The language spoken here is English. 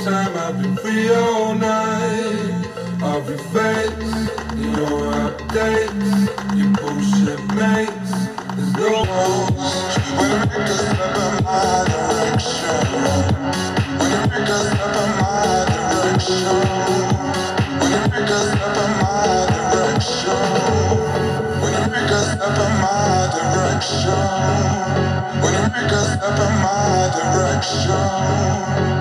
time, I've been free all night. I'll be fakes, your updates, your bullshit mates. There's no when you make us step in my direction. When you make us step in my direction. When you make us step in my direction. When you make us step in my direction. When you make us step in my direction.